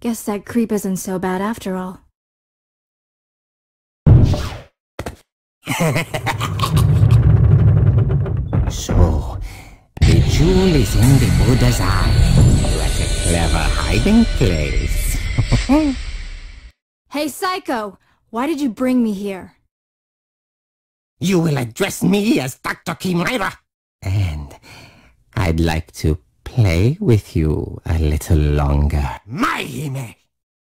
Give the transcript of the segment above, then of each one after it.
Guess that creep isn't so bad after all. So, the jewel is in the Buddha's eye. What a clever hiding place. Hey, Psycho! Why did you bring me here? You will address me as Dr. Kimura. And I'd like to play with you a little longer. Maihime!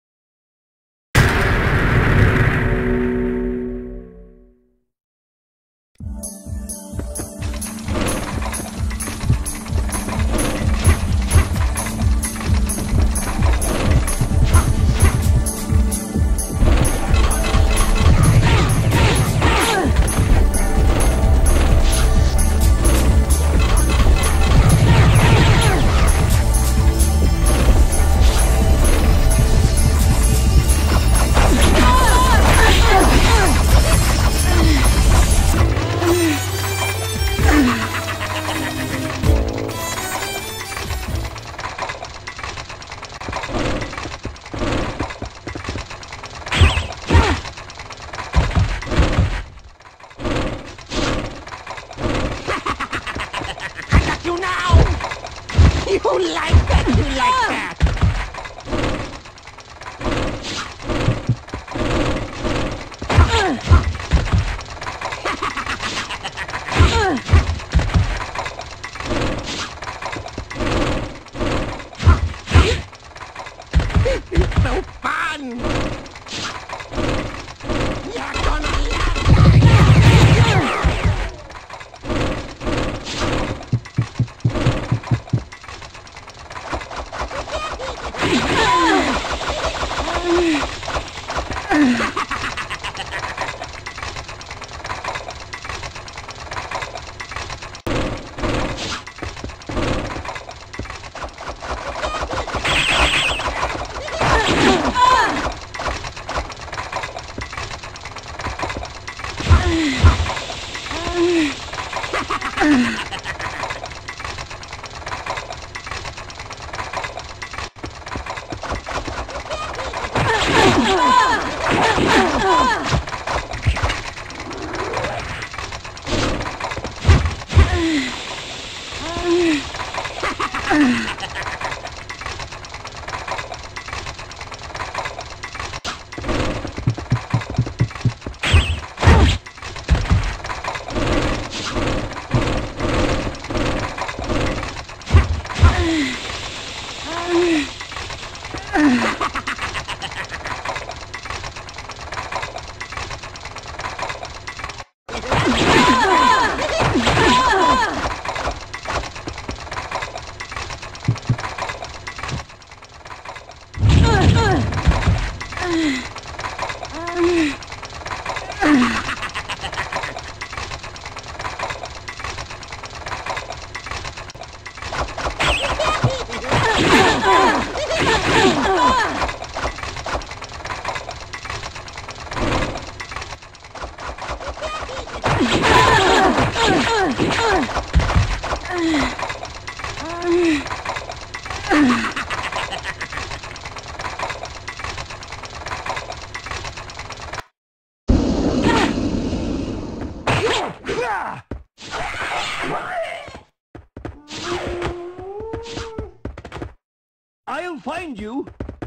I'll find you.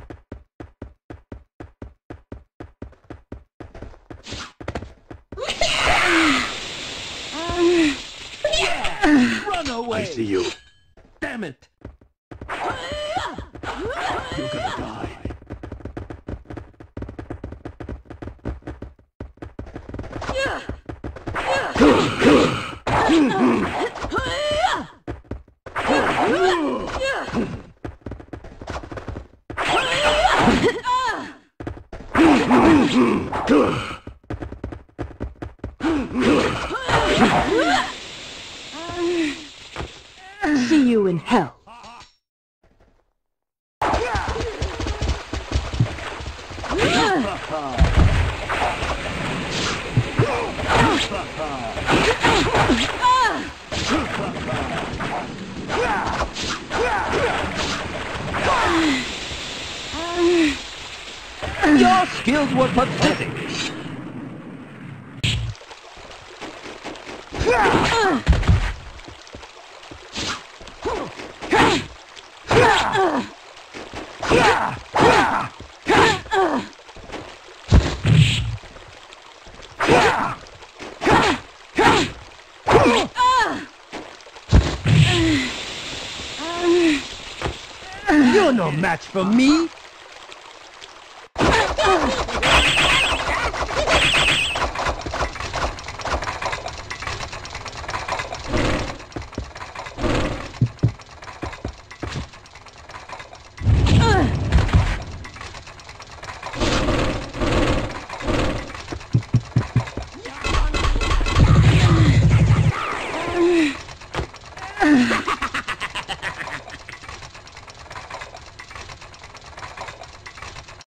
Yeah! Run away! I see you. Damn it! You're gonna die. See you in hell. Your skills were pathetic. You're no match for me.